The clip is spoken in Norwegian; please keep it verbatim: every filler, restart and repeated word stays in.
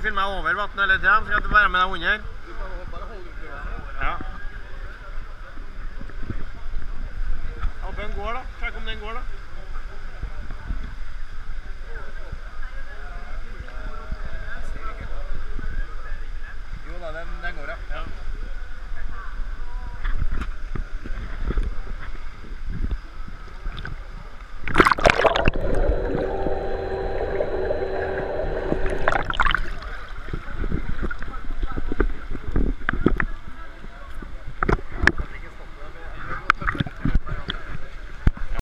filmer jeg over vatten hele tiden, skal jeg være med deg under. Ja. Jeg håper den går da, sjekk om den går da.